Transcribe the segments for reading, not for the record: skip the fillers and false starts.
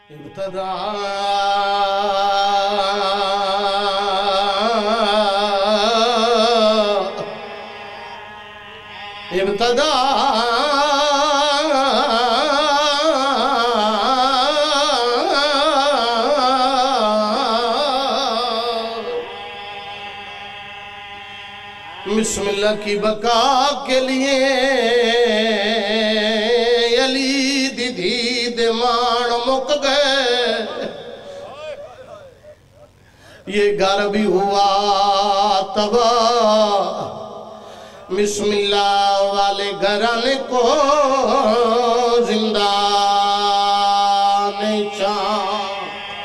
ابتدا ابتدا بسم اللہ کی بقا کے لیے علی دی دید مان مک گئے، یہ گھر بھی ہوا تباہ، بسم اللہ والے گھرانے کو زندہ نہیں چاند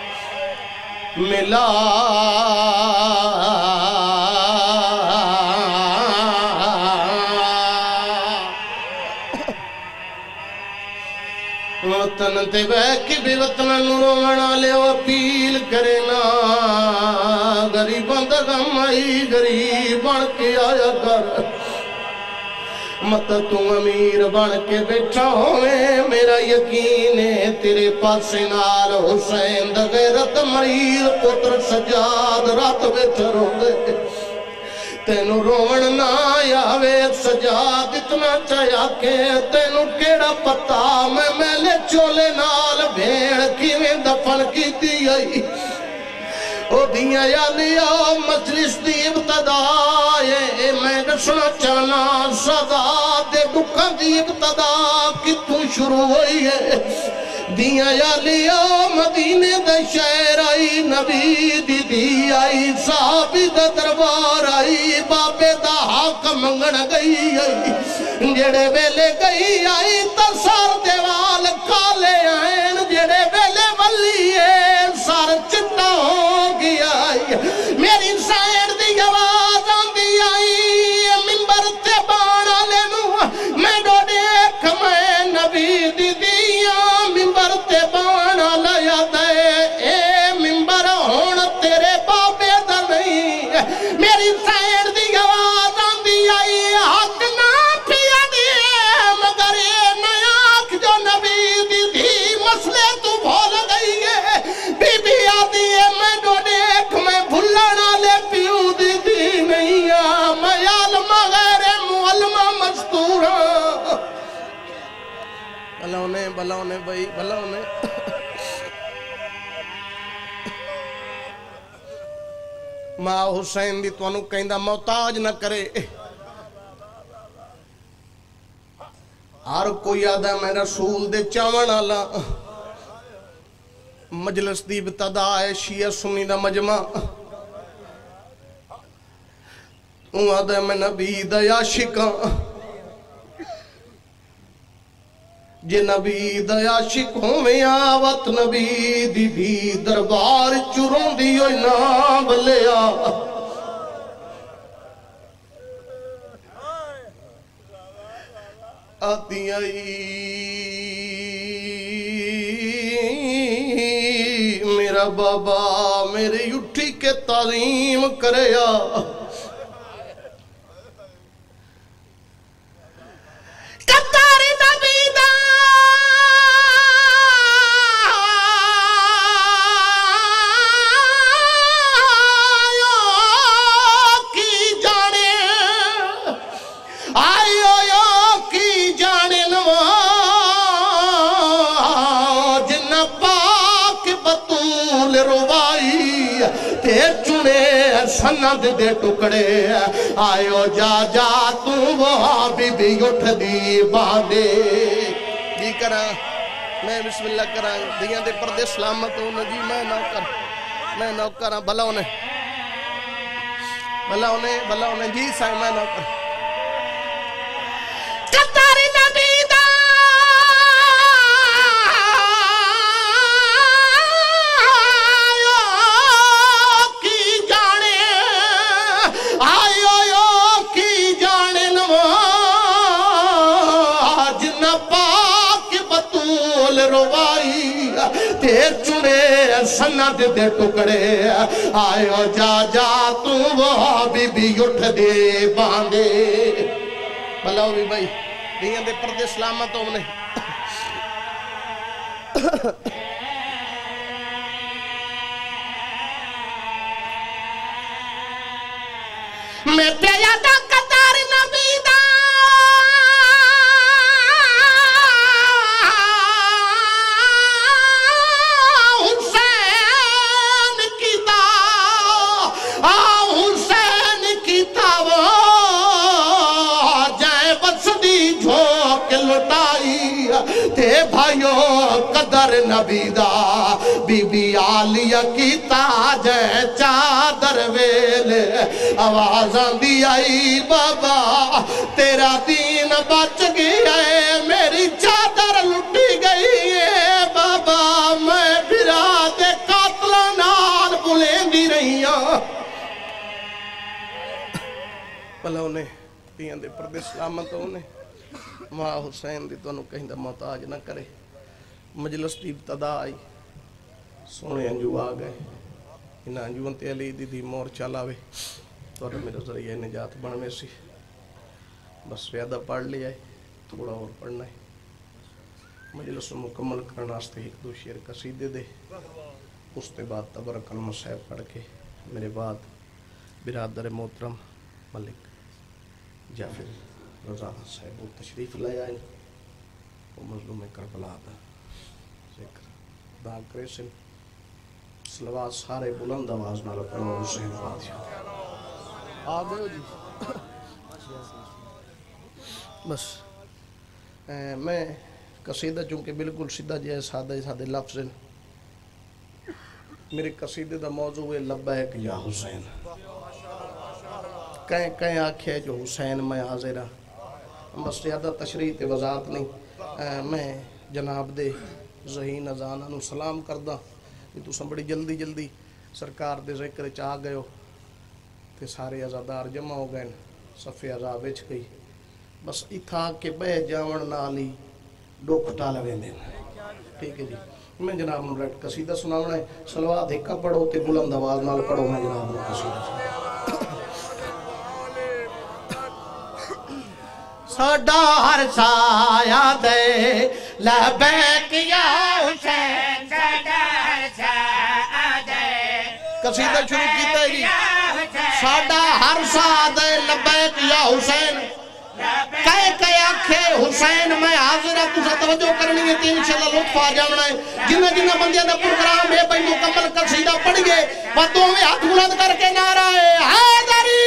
ملا۔ وطن تے بہ کے بھی وطن رونا لے اپیل کرے نا، غریباں دا غم آئی غریب بن کے آیا کر، مت تو امیر بن کے بیٹھا ہوئے، میرا یقین ہے تیرے پاس نال حسین دا غیرت مریض پتر سجاد رات بیٹھا رو گئے، تینو روڑ نہ آوے سجاد اتنا چاہیا کہ تینو کیڑا پتا میں میلے چولے نال بھیڑ کیویں دفن کی دی آئی، او دیاں یالیا مجلس دی ابتدا ہے، میں دسنا چاہنا سزا دے دکھاں دی ابتدا کتوں شروع ہوئی ہے، دیاں یالیا مدینے دے شہر آئی، نبی دی دی آئی، صحابی دا دربار آئی، بابے دا حق منگن گئی آئی، جڑے ویلے گئی آئی تسار دیوال کالے آئین، جڑے ویلے ولی سار چٹا ہو گیا آئی، میری سائر دی آواز آن دی آئی، منبر تے بانا لینو میں ڈو دیکھ میں نبی دی دیاں، منبر تے بانا لیا دے، اے منبر ہون تیرے بابے دا نہیں، میری سائر دی آواز آن دی آئی، حق نہ پیا دیئے مگر اے نیاک جو نبی دی دی مسئلے تو بھول گئی ہے، بی بی آدھی ہے میں ڈو دیکھ میں بھلنا لے پیو دی دی نہیں ہے، میں عالمہ غیر معلمہ مستورہ، بھلا انہیں بھائی بھلا انہیں ماں حسین دی توانو کہندہ محتاج نہ کرے، ہر کوئی آدھا میں رسول دے چاون آلا، مجلس دی ابتدا ہے شیعہ سنی دا مجمع، اون آدھا میں نبی دا عاشقاں، جے نبی دا عاشق ہوئے آوت نبی دی بھی دربار چروں دی ہوئی نا بلیا، آتی آئی میرا بابا میری اٹھی کے تعظیم کریا، سند دے ٹکڑے آئیو جا جا تو وہ بی بی اٹھ دی باندے جی کرا میں بسم اللہ کرا دیاں دے پردے سلامت ہوں جی میں نو کرا بھلا انہیں جی سائیں میں نو کرا سند دے ٹکڑے آئیو جا جا تو وہ بی بی اٹھ دے باندے بھلاو بھی بھائی دیاں دے پردے سلامت ہوں نے پیایا دا قدر نبی دا حسین کیتا حسین کیتا وہ جائے بسدی جھوک لٹائی تے بھائیو قدر نبی دا بی بی آلیہ کی تاج چادر ویلے آوازاں دی آئی بابا تیرا دین بچ گیا ہے میری چادر لٹی گئی ہے بابا میں بھرا دے قاتلہ نال بلیں دی رہی ہوں پہلے انہیں دیاں دے پردے سلامت انہیں ماں حسین دی تو انہوں کہیں دا محتاج نہ کرے مجلس دی ابتدا آئی سونے انجو آگئے انہاں انجوان تے علی دی دی مور چلاوے تو انہوں میرے ذریعہ نجات بنوے سی بس ویدہ پڑھ لیا ہے تھوڑا اور پڑھنا ہے مجلس مکمل کرنا آستے ایک دو شیر قصیدے دے اس کے بعد تبرک کلمہ صاحب پڑھ کے میرے بعد برادر محترم ملک جعفر رضا صاحب وہ تشریف لے آئے وہ مظلوم کربلا دا ذکر دا کرے سن سلوات سارے بلند آواز نال پڑھو حسین فاتحہ آگئے ہو جی بس میں قصیدہ چونکہ بالکل سیدھا جائے سادہ لفظ ہیں میرے قصیدے دا موضوع ہے لبیک یا حسین کہیں آنکھیں جو حسین میں حاضر ہاں بس زیادہ تشریح تے وضاحت نہیں میں جناب دے ذہین ازانہ نو سلام کردہ کہ تو بڑی جلدی سرکار دے ذکر چاہ گئے ہو تے سارے عزادار جمع ہو گئے صفِ عزا وچ گئی بس اتھا کے بے جاون نالی ڈوک ٹالا ویندے ٹھیک ہے جی میں جناب نو ریٹ قصیدہ سناونا ہے صلوات ایکا پڑھو تے بلند آواز نال پڑھو میں جناب نو قصیدہ ساڈا ہر سایہ دے لبیک یا حسین ساڈا ہر سایہ دے قصیدہ شروع کیتا ہے جی ساڈا ہر سایہ دے لبیک یا حسین کہے آنکھے حسین میں حاضر ہے تُسا توجہ کرنی ہے تین انشاءاللہ لطف آ جانا ہے جنہ بندیاں دا پروگرام ہے بھائی مکمل قصیدہ پڑھ گئے باتوں میں ہاتھ بلند کر کے نعرہ ہے حیدری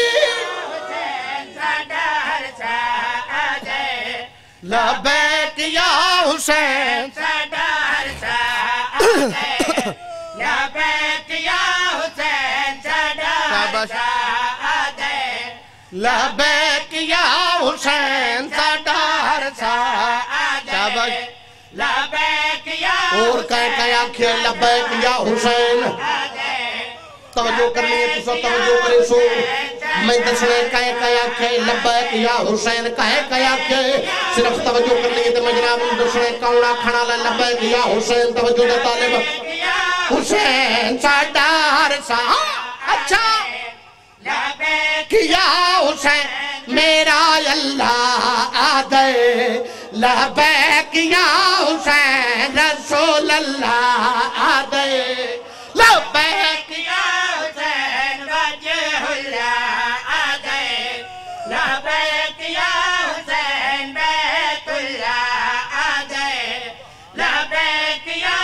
لبیک یا حسین ساڈا ہر سایہ لبیک یا حسین ساڈا ہر سایہ لبیک یا حسین ساڈا ہر سایہ لبیک یا اور کہے آنکھیں لبیک یا حسین توجہ کرنی ہے تو توجہ کرے سو میں دسنے کہے آنکھیں لبیک یا حسین کہے آنکھیں صرف توجہ کرنی ہے تو میں جناب دسنے کونہ کھڑا لے لبیک یا حسین توجہ دے طالب حسین ساڈا ہر سایہ اچھا لبیک یا حسین میرا اللہ آدھے لبیک یا حسین رسول اللہ آدھے لبیک یا حسین وجہ اللہ آدھے لبیک یا حسین بیت اللہ آدھے لبیک یا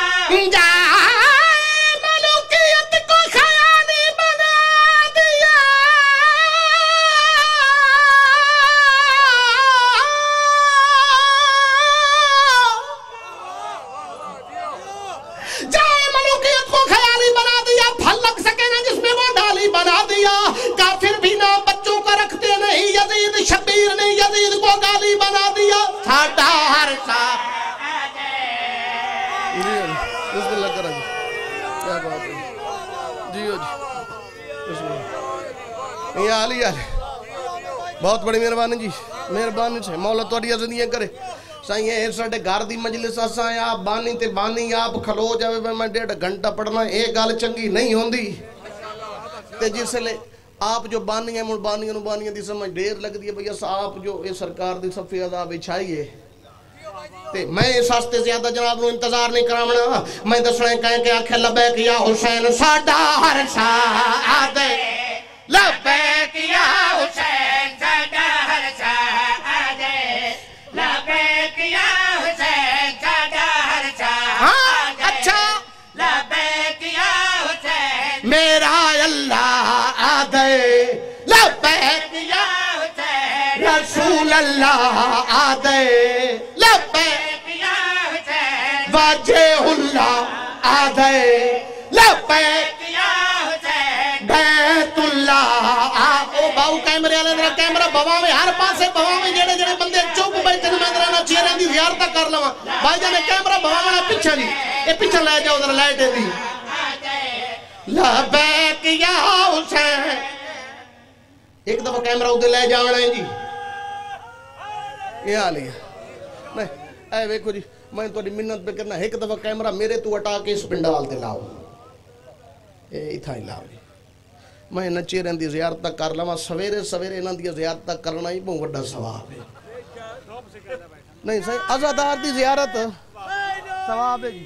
ملوکیت کو خیالی بنا دیا جائے ملوکیت کو خیالی بنا دیا پھل لگ سکے نا جس میں وہ ڈالی بنا دیا کافر بھی نہ بچوں کا رکھتے نہیں یزید شبیر نے یزید کو گالی بنا دیا ساڈا ہر سایہ بسم اللہ کرا جی کیا بات ہے جی ہو جی بسم اللہ یہ آلی بہت بڑی مہربانی جی مہربانی سے مولا توڑی زندگیاں کرے سائیں اے ساڈے گھر دی مجلس اساں آپ بانی تے بانی آپ کھلو جاوے میں 1.5 گھنٹہ پڑھنا اے گل چنگی نہیں ہوندی تے جس لے آپ جو بانی ہیں مڑ بانیاں دی سمجھ دیر لگ دی ہے بھئی آپ جو اے سرکار دی صفی عذاب بچھائیے تے میں اس واسطے زیادہ جناب نو انتظار نہیں کراونا میں دسنے کہیں کہ آنکھیں لبیک یا حسین ساڈا ہر سایہ لبیک یا حسین میرا اللہ آدھے لبیک یا حسین رسول اللہ آدھے لبیک یا حسین واجہ اللہ آدھے لبیک یا حسین بیت اللہ آو باؤ کیمرے والے ذرا کیمرہ بوا میں ہر پاسے بوا میں جڑے جڑے بندے چوک بیٹھے میں ذرا چہرے دی زیارت کر لواں بھائی جان کیمرہ بوا میں پیچھے جی اے پیچھے لے جاؤ ذرا لائٹ دی لبیک یا حسین ایک دفعہ کیمرہ ادھر لے جانا ہے جی یہ حال ہے نہیں اے ویکھو جی میں تو منت پہ کرنا ایک دفعہ کیمرہ میرے تو اٹا کے اس پنڈال تے لاؤ اے اتھا ہی لاؤ میں نچے رہن دی زیارت کر لواں سویرے سویرے انہاں دی زیارت کرنا ہی بہت بڑا ثواب ہے نہیں صحیح عزادار دی زیارت ثواب ہے جی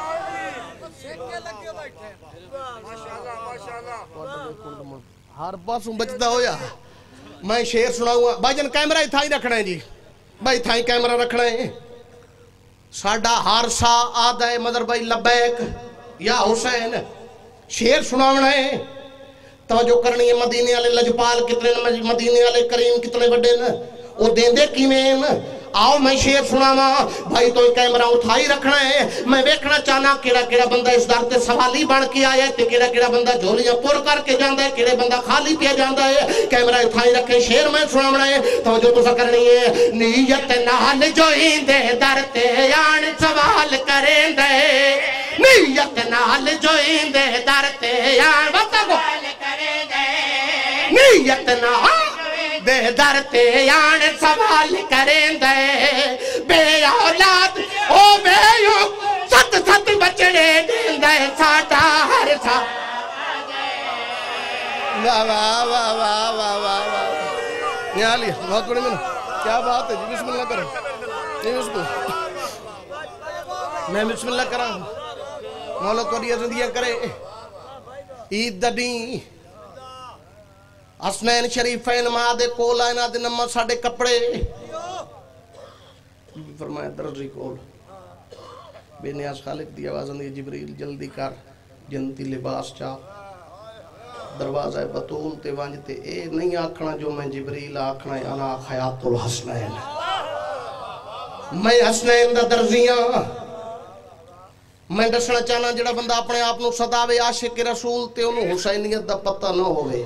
ہر پاسوں بچتا ہویا میں شیر سناؤں گا بھائی جان کیمرہ اتھا ہی رکھنا ہے جی بھائی اتھا ہی کیمرہ رکھنا ہے ساڑھا ہارسا آدھے مدر بھائی لبیک یا حسین شیر سناؤنا ہے توجہ کرنی ہے مدینے والے لجپال کتنے مدینے والے کریم کتنے بڑے نا وہ دیندے کیویں آؤ میں شیر سناواں بھائی تو کیمرہ اٹھائی رکھنا ہے میں ویکھنا چاہنا کیڑا کیڑا بندہ اس در تے سوالی بن کے آیا ہے تے کیڑا کیڑا بندہ جھولیاں پور کر کے جاندا ہے کیڑے بندہ خالی پیا جاندا ہے کیمرہ اٹھائی رکھے شیر میں سناونا ہے توجہ تساں کرنی ہے نیت نال جو ایندے در تے آن سوال کریندے نیت نال جو ایندے در تے آن سوال کریندے نیت نال دے در تے آن سوال کریں دے بے اولاد او بے یو ست ست بچڑے دیں دے ساٹا ہر سا واہ واہ واہ واہ واہ واہ واہ یہ آلی بہت بڑی میں کیا بات ہے جی بسم اللہ کریں میں بسم اللہ کریں مولا توڑی زندگیاں کرے عید دیں حسنین شریفین ماں دے کول آئے نا دے نمہ ساڑے کپڑے فرمایا درزی کول بے نیاز خالق دی آواز اندی جبریل جلدی کر جنتی لباس چاہ دروازہ بطول تے وانجتے اے نہیں آکھنا جو میں جبریل آکھنا ہے انا خیات الحسنین میں حسنین دا درزیاں میں دسنا چاہنا جڑا بندہ اپنے آپ نو صداوے عاشق رسول تے انہوں حسینیت دا پتہ نہ ہوئے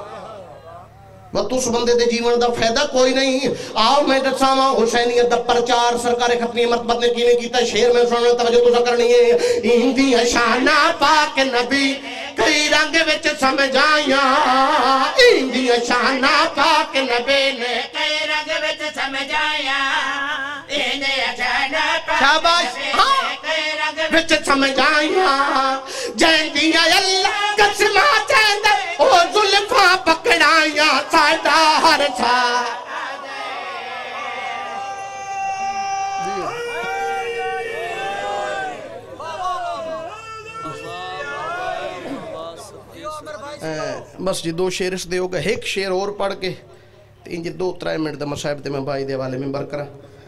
اس بندے دے جیون دا فائدہ کوئی نہیں آؤ میں دساواں حسینیت دا پرچار سرکار ختمی مرتبت نے کیویں کیتا شعر میں سننا توجہ تو کرنی ہے ایندی شانہ پاک نبی کئی رنگ وچ سمجھائیاں ایندی شانہ پاک نبی نے کئی رنگ وچ سمجھائیاں ایندی شانہ پاک نبی نے کئی رنگ وچ سمجھائیاں جیندی اللہ قسمہ چیندے او ظلفاں پکڑائیاں ساڑھا ہر سا بس جی دو شیر اس دے ہوگا ایک شیر اور پڑھ کے تین جی 2-3 منٹ دا مصاحب تے میں بھائی دے والے ممبر کرا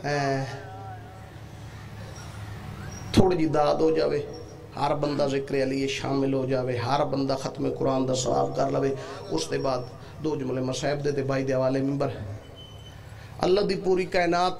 تھوڑی جی داد ہو جاوے ہر بندہ ذکر علی شامل ہو جاوے ہر بندہ ختم قرآن دا ثواب کر لوے اس دے بعد 2 جملے مصاحب دے بھائی دے والے ممبر اللہ دی پوری کائنات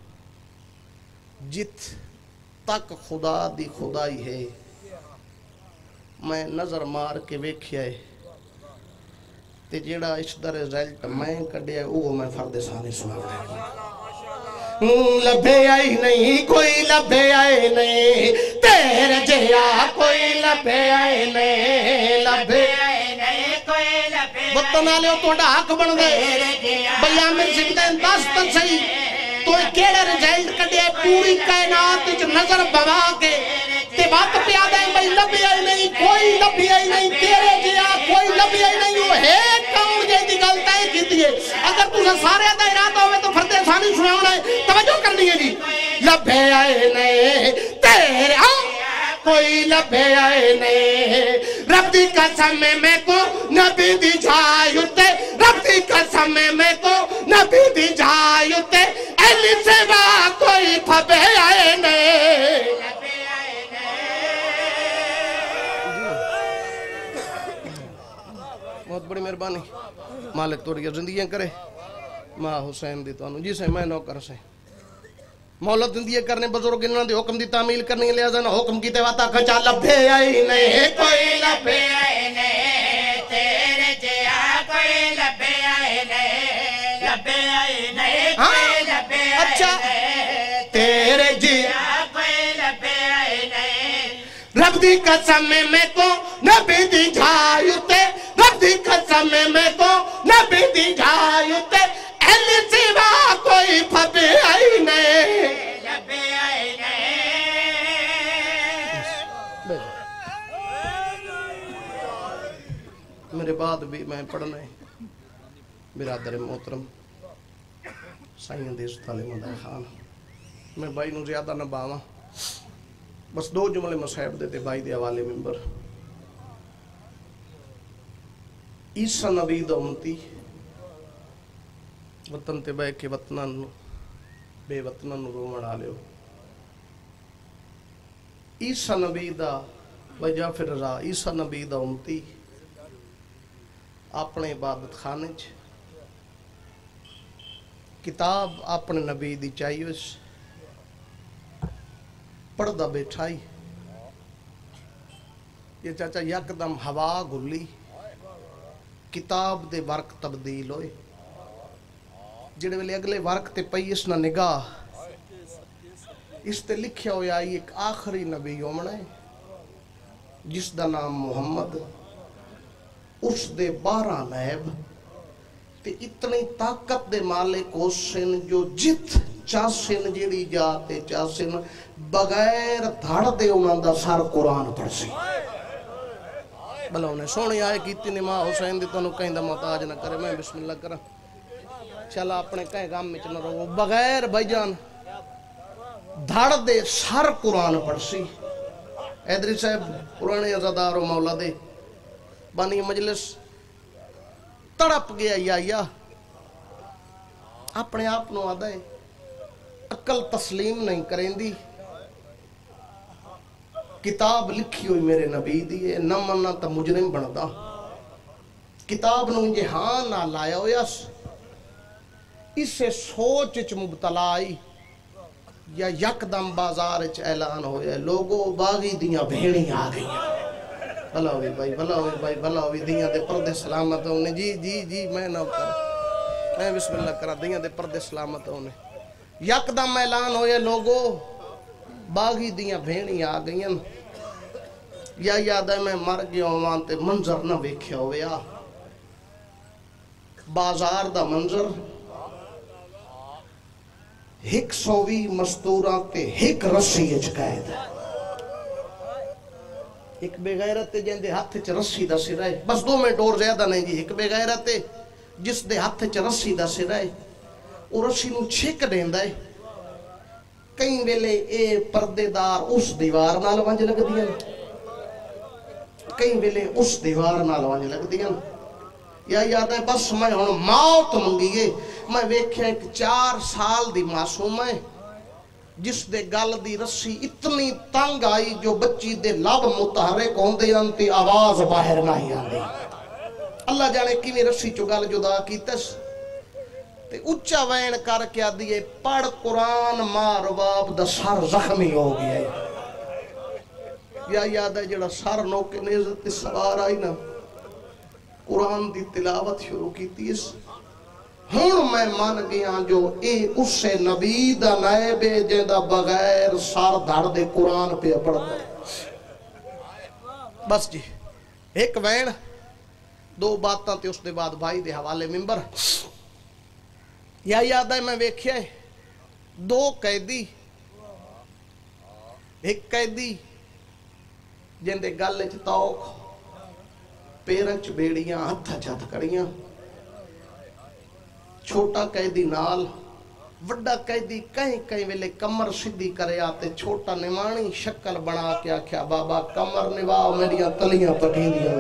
جت تک خدا دی خدائی ہے میں نظر مار کے ویکھیا ہے تے جیڑا اس دا رزلٹ میں کڈیا وہ میں فرد ثانی سنا لبے آئی نہیں کوئی لبے آئے نہیں تیرے جیا کوئی لبے آئے نہیں لبے آئے نہیں کوئی لبے بطنا لے تو ڈاک بن دے بھیا میں زندہ دست صحیح تو کیڑے رزلٹ کڈیا پوری کائنات نظر بوا کے تے بات پیادہ ہے بھئی لبے آئی نہیں کوئی لبے آئی نہیں تیرے جیا کوئی لبے آئی نہیں وہ ہے کون جے دی گلتا ہے کیتی ہے اگر تُسا سارے دا ارادہ ہوئے تو فرد ثانی سناؤنا ہے توجہ کرنی ہے جی لبے آئے نہیں تیرے کوئی لبے آئے نہیں رب دی قسم میں کو نبی دی جائیتے رب دی قسم میں کو نبی دی جائیتے ایلی سوا کوئی پھبے آئے نہیں بڑی مہربانی مالک توڑی زندگیاں کرے ماں حسین دی تو جی سے میں نوکر سے مولت زندگی کرنے بزرگ انہوں نے حکم دی تعمیل کرنی لہذا نہ حکم کی تیواتا کھچا لبھے آئی نہیں کوئی لبھے آئی نہیں تیرے جیا کوئی لبھے آئی نہیں لبھے آئی نہیں کوئی لبھے آئی نہیں تیرے جیا کوئی لبھے آئی نہیں رب دی قسم میں کو نبی دی جھائیتے رب دی قسم میں کو نبی دی جھائیتے اہل سوا کوئی پھبے آئی نہیں لبے آئی نہیں میرے بعد بھی میں پڑھنا ہے برادر محترم سائیں دیس تعلیم مدہ خان میں بھائی نو زیادہ نہ باواں بس دو جملے مسائب دیتے بھائی دے حوالے ممبر عیسیٰ نبی دا امتی وطن تے بے کے وطنان بے وطنان رو مڑا لیو عیسیٰ نبی دا وجہ پھر رضا عیسیٰ نبی دا امتی اپنے عبادت خانے چ کتاب اپنے نبی دی چاہیوش پردہ بیٹھائی یہ چاچا یکدم ہوا گلی کتاب دے ورق تبدیل ہوئے جڑے ویلے اگلے ورق تے پئی اس نہ نگاہ اس تے لکھیا ہویا ایک آخری نبی ہومنا ہے جس دا نام محمد اس دے 12 نائب تے اتنی طاقت دے مالک اس سن جو جت چاسن جیڑی جاتے چاسن بغیر دھڑ دے انہاں دا سر قرآن پڑھ سی بھلا انہیں سونی آئے کیتی نے ماں حسین دی تو انہوں کہیں دا محتاج نہ کرے میں بسم اللہ کرا چلا اپنے کہیں گام میں چنا رہو بغیر بھائی جان دھڑ دے سر قرآن پڑھ سی ایدری صاحب قرآن عزادار و مولا دے بانی مجلس تڑپ گیا یا اپنے آپ نو آدھے عقل تسلیم نہیں کریں دی کتاب لکھی ہوئی میرے نبی دی نہ مننا تا مجرم بندا کتاب نو جہان نہ لایا ہویا اسے سوچ چ مبتلا آئی یا یکدم بازار چ اعلان ہویا لوگو باغی دیاں بھیڑیں آ گئی بھلا ہوئی بھائی بھلا ہوئی بھائی بھلا ہوئی دیاں دے پردے سلامت ہونے جی میں نہ کر میں بسم اللہ کرا دیاں دے پردے سلامت ہونے یکدم اعلان ہویا لوگو باغی دیاں بھیڑیں آ گئیں یا یاد ہے میں مر گیا ہوں تے منظر نہ ویکھیا ہویا بازار دا منظر 120 مستوراں تے ایک رسی اچ قید ایک بے غیرت جن دے ہاتھ چ رسی دا سر ہے بس 2 منٹ اور زیادہ نہیں جی ایک بے غیرت جس دے ہاتھ چ رسی دا سر ہے وہ رسی نو چھک دیندا ہے کئی ویلے اے پردے دار اس دیوار نال ونج لگ دیاں کئی ویلے اس دیوار نال ونج لگ دیاں یا یاد ہے بس میں ہن موت منگیے میں ویکھیا ایک 4 سال دی معصوم ہے جس دے گل دی رسی اتنی تنگ آئی جو بچی دے لب متحرک ہوندے ہیں تے آواز باہر نہ ہی آندی اللہ جانے کیویں رسی چو گل جدا کیتس تے اچھا وین کر کے آدھیے پڑھ قرآن مار باپ دا سر زخمی ہو گیا ہے یا یاد ہے جڑا سر نوکے نیزت تے سوار آئی نا قرآن دی تلاوت شروع کی تیس ہون میں مان گیا جو اے اس سے نبی دا نائبے جیندہ بغیر سار دھڑ دے قرآن پہ پڑھتا ہے بس جی ایک وین 2 باتاں تے اس دے بعد بھائی دے حوالے ممبر یا یاد ہے میں ویکھیا ہے 2 قیدی ایک قیدی جیندے گل چ توک پیرچ بیڑیاں ہتھ چت کڑیاں چھوٹا قیدی نال وڈا قیدی کہیں ویلے کمر سدھی کرے آتے چھوٹا نمانی شکل بنا کے آکھیا بابا کمر نواؤ میریاں تلیاں پٹی دیا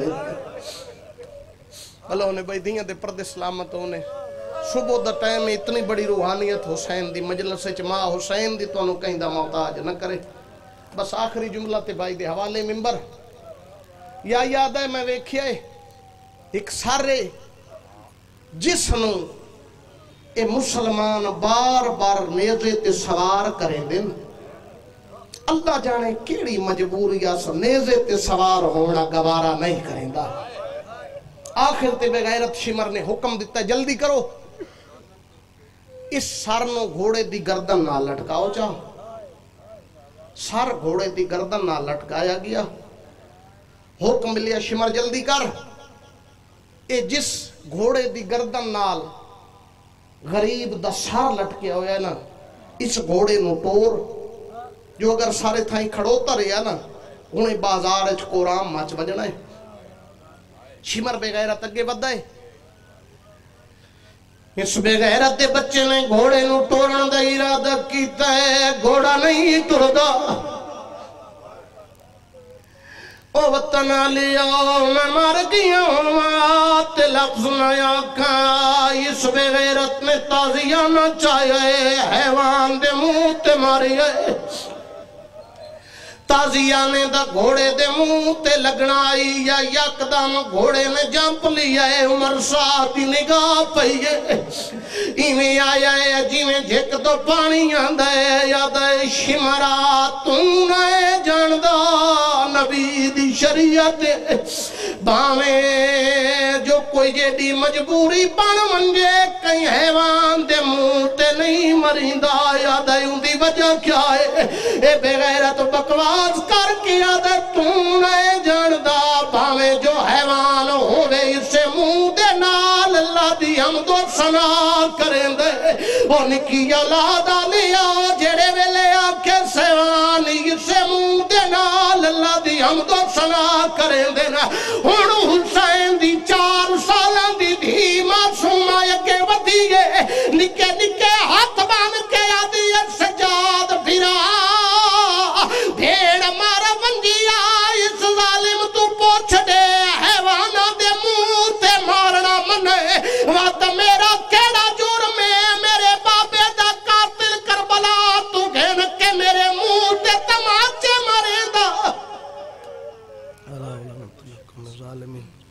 اللہ انہیں بھائی دیاں دے پردے سلامت ہونے صبح دا ٹائم میں اتنی بڑی روحانیت حسین دی مجلس وچ ماں حسین دی تو انہوں کہیں دا محتاج نہ کرے بس آخری جملہ تے بھائی دے حوالے ممبر یا یاد ہے میں ویکھیا ہے ایک سارے جس نو اے مسلمان بار بار نیزے تے سوار کریں دن اللہ جانے کیڑی مجبوری آس نیزے تے سوار ہونا گوارا نہیں کریں دا آخر تے بے غیرت شمر نے حکم دیتا جلدی کرو اس سر نو گھوڑے دی گردن نہ لٹکاؤ چاہ سر گھوڑے دی گردن نہ لٹکایا گیا حکم لیا شمر جلدی کر اے جس گھوڑے دی گردن نال غریب دا سر لٹکیا ہویا ہے نا اس گھوڑے نو ٹور جو اگر سارے تھائیں کھڑوتا رہیا نا انہیں بازار اچھ قرآن مچ بجنا ہے شمر بے غیرت اگے بدھا ہے اس بے غیرت دے بچے نے گھوڑے نو ٹورن دا ارادہ کیتا ہے گھوڑا نہیں ٹردا او وطن لیا میں مر گیا ہوں تے لفظ نہ آکھاں اس بے غیرت نے تازیہ نہ چاہے حیوان دے منہ تے ماریا تازیہ نے دا گھوڑے دے منہ تے لگنا آئی یا یکدم گھوڑے نے جمپ لیا ہے عمر ساتھ نگاہ پئیے ایویں آیا ہے جیویں جھک تو پانی آندا ہے یاد ہے شمرا تو نہ جاندا نبی دی شریعت باویں جو کوئی جیڑی مجبوری بن منجے کئی حیوان دے منہ تے نہیں مریندا یاد ہے ان دی وجہ کیا ہے اے بے غیرت بکواس کر کے آدھے تو نہیں جاندا بھاویں جو حیوان ہوئے اسے منہ دے نال اللہ دی حمد و ثنا کریں دے وہ نکی اولاد لیا جڑے ویلے آکھے سیوان اسے منہ دے نال اللہ دی حمد و ثنا کریں دے نا ہن حسین دی 4 سالاں دی دھی معصوم اگے ودیے نکے نکے ہاتھ بن کے آدھی سجاد پھرا بھیڑ مارا ونجیا اس ظالم تو پوچھ دے حیوانہ دے منہ تے مارنا منے وقت میرا کیڑا جرم ہے میرے بابے دا قاتل کربلا تو گھن کے میرے منہ تے تماچے مرے دا